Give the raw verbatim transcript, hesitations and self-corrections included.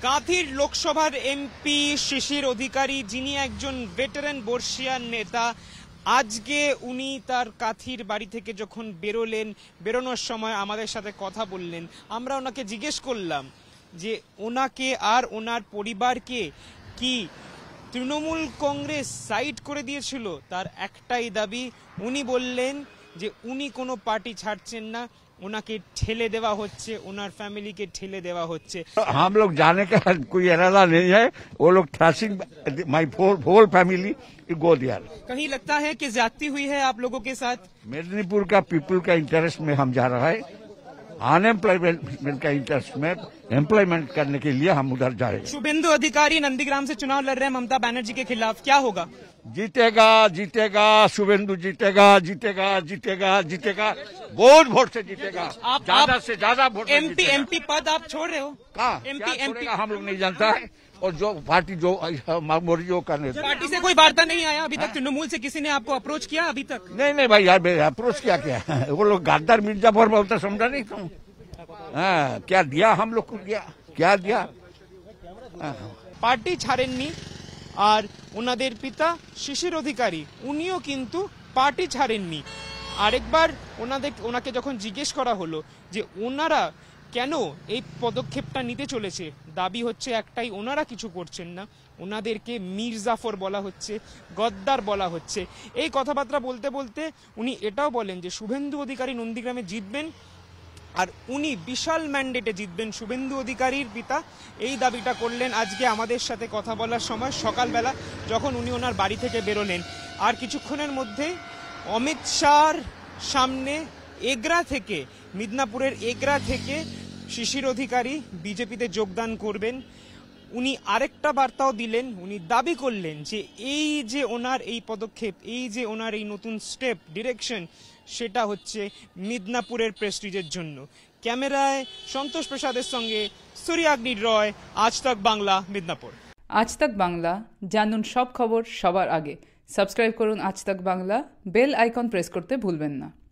কাঁথির লোকসভার এমপি শিশির অধিকারী, যিনি একজন ভেটারেন বর্ষিয়ান নেতা, আজকে উনি তার কাঁথির বাড়ি থেকে যখন বেরোলেন, বেরোনোর সময় আমাদের সাথে কথা বললেন। আমরা ওনাকে জিজ্ঞেস করলাম যে ওনাকে আর ওনার পরিবারকে কি তৃণমূল কংগ্রেস সাইড করে দিয়েছিল। তার একটাই দাবি, উনি বললেন যে উনি কোনো পার্টি ছাড়ছেন না, ওনাকে ঠেলে দেওয়া হচ্ছে, ওনার ফ্যামিলিকে ঠেলে দেওয়া হচ্ছে। हम लोग जाने का कोई इरादा नहीं है, वो लोग thrashing my whole family go there. कहीं लगता है कि ज्यादती हुई है आप लोगों के साथ? मेदिनीपुर का पीपल का इंटरेस्ट में हम जा रहा है, अनएम्प्लॉयमेंट का इंटरेस्ट में एम्प्लॉयमेंट करने के लिए हम उधर जा रहे हैं। शुभेंदु अधिकारी नंदीग्राम से चुनाव लड़ रहे हैं ममता बनर्जी के खिलाफ, क्या होगा? जीतेगा जीतेगा शुभेंदु जीतेगा जीतेगा जीतेगा जीतेगा बहुत वोट से जीतेगा, ज्यादा से ज्यादा वोट। एमपी एमपी पद आप छोड़ रहे हो? कहाँ एमपी एमपी हम लोग नहीं जानता है, और जो पार्टी जो जो करने पार्टी से कोई वार्ता नहीं आया अभी तक? तृणमूल से किसी ने आपको अप्रोच किया अभी तक? नहीं नहीं भाई यार, अप्रोच क्या किया वो लोग गद्दार मिर्जापुर बोलता, समझा नहीं तुम? हाँ, क्या दिया हम लोग को, दिया क्या दिया? পার্টি ছাড়েননি। আর ওনাদের পিতা শিশির অধিকারী, উনিও কিন্তু পার্টি ছাড়েননি। আরেকবার ওনাদের ওনাকে যখন জিজ্ঞেস করা হলো যে ওনারা কেন এই পদক্ষেপটা নিতে চলেছে, দাবি হচ্ছে একটাই, ওনারা কিছু করছেন না, ওনাদেরকে মীর জাফর বলা হচ্ছে, গদ্দার বলা হচ্ছে। এই কথাবার্তা বলতে বলতে উনি এটাও বলেন যে শুভেন্দু অধিকারী নন্দীগ্রামে জিতবেন, আর উনি বিশাল ম্যান্ডেটে জিতবেন। শুভেন্দু অধিকারীর পিতা এই দাবিটা করলেন আজকে আমাদের সাথে কথা বলার সময় সকালবেলা, যখন উনি ওনার বাড়ি থেকে বেরোলেন। আর কিছুক্ষণের মধ্যে অমিত শাহর সামনে এগরা থেকে, মিদনাপুরের এগরা থেকে শিশির অধিকারী বিজেপিতে যোগদান করবেন। উনি আরেকটা বার্তাও দিলেন, উনি দাবি করলেন যে এই যে ওনার এই পদক্ষেপ, এই যে ওনার এই নতুন স্টেপ ডিরেকশন, সেটা হচ্ছে মিদনাপুরের প্রেস্টিজের জন্য। ক্যামেরায় সন্তোষ প্রসাদের সঙ্গে সূর্যাগ্নি রয়, আজ তক বাংলা, মিদনাপুর। আজ তক বাংলা, জানুন সব খবর সবার আগে। সাবস্ক্রাইব করুন আজ তক বাংলা, বেল আইকন প্রেস করতে ভুলবেন না।